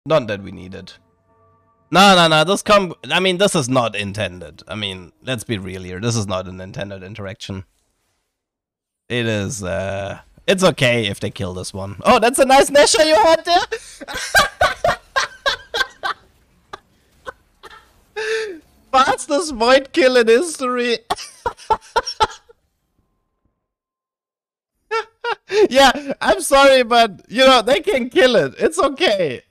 Not that we need it. No. I mean, this is not intended. I mean, let's be real here. This is not an intended interaction. It is, it's okay if they kill this one. Oh, that's a nice Nesha you had there! Fastest void kill in history! Yeah, I'm sorry, but, you know, they can kill it. It's okay.